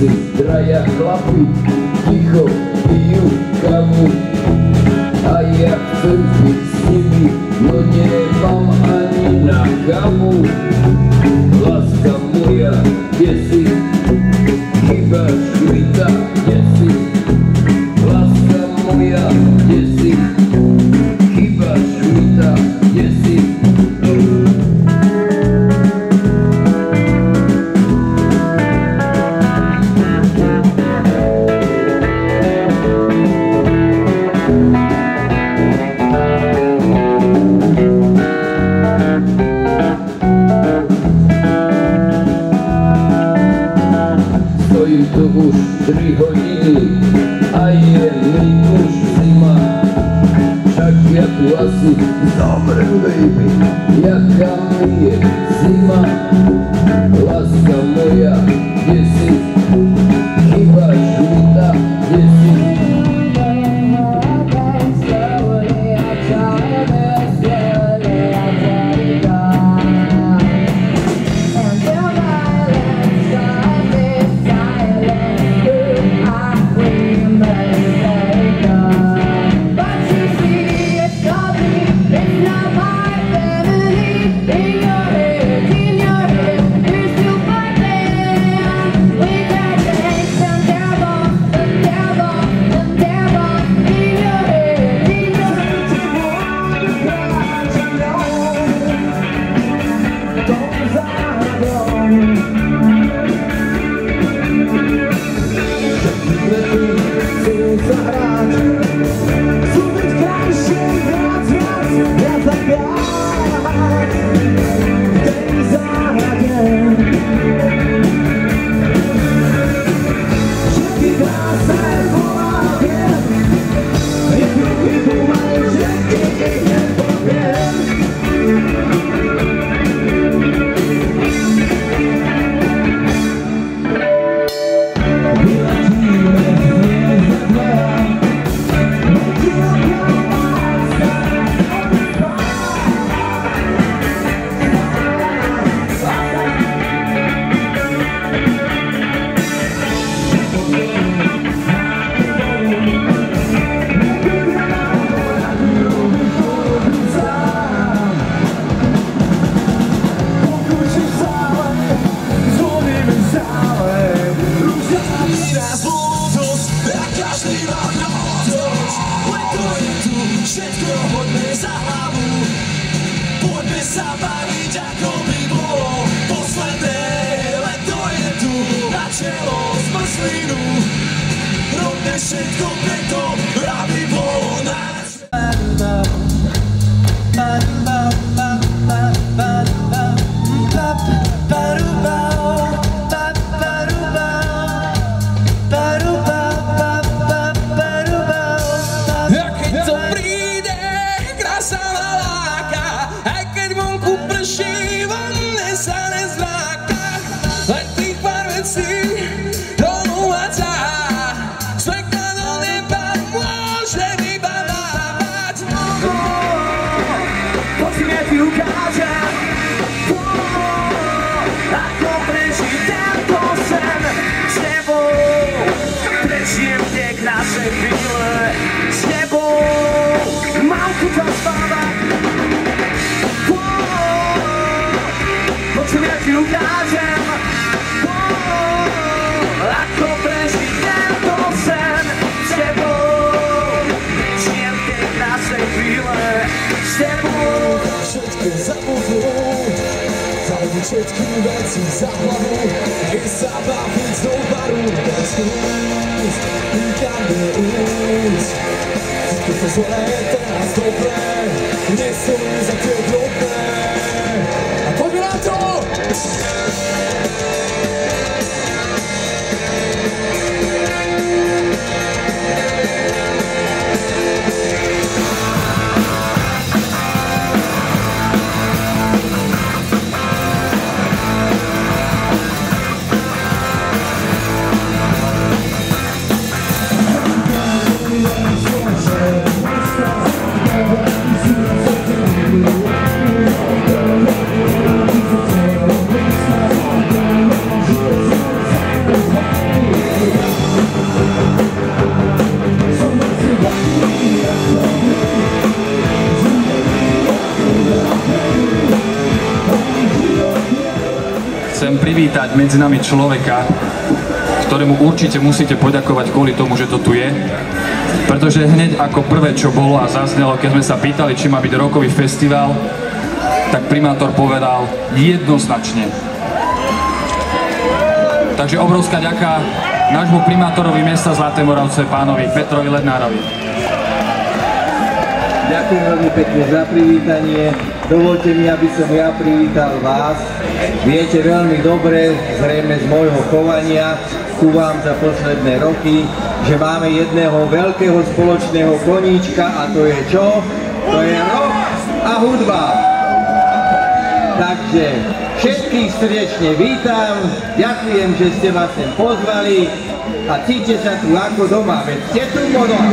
si traja chlapi ticho pijú kavu a ja chcem byť s nimi, no nemám ani na kavu. Láska moja, kde si? Chýbaš mi tak, kde si? Láska moja, kde si? Chýbaš mi tak, kde si? Stojí tu už 3 hodiny a je mi už zima. Však ja tu asi zomrem, baby, jaká mi je zima. Láska moja, kde si? Chýbaš mi tak, kde si? Všetko hodné za hlavu, poďme sa baviť, ako by bolo posledné. Leto je tu, na čelo zmrzlinu, robme všetko preto, aby bolo nás. Naše chvíle s tebou, mám chuť zaspávať. Počuj, ja ti ukážem, ako prežiť tento sen s tebou. Žijem tie naše chvíle s tebou. Všetko zabudnúť, zahodnúť všetky veci za hlavu, ísť sa baviť do baru, bez úst, nikam neúsť. Všetko to zlé je teraz dobré, nestojí za tie drobné. A poďme na to! We'll be right back. chcem privítať medzi nami človeka, ktorému určite musíte poďakovať kvôli tomu, že to tu je. Pretože hneď ako prvé, čo bolo a zaznelo, keď sme sa pýtali, či má byť rokový festival, tak primátor povedal jednoznačne. Takže obrovská ďaká nášmu primátorovi mesta Zlaté Moravce, pánovi Petrovi Lednárovi. Ďakujem veľmi pekne za privítanie. Dovolte mi, aby som ja privítal vás. Viete veľmi dobre, zrejme z môjho chovania, tu vám za posledné roky, že máme jedného veľkého spoločného koníčka a to je čo? To je rock a hudba. Takže všetkých srdečne vítam, ďakujem, že ste ma sem pozvali a cíte sa tu ako doma, veď ste tu doma.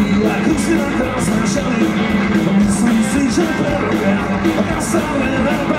Sorry,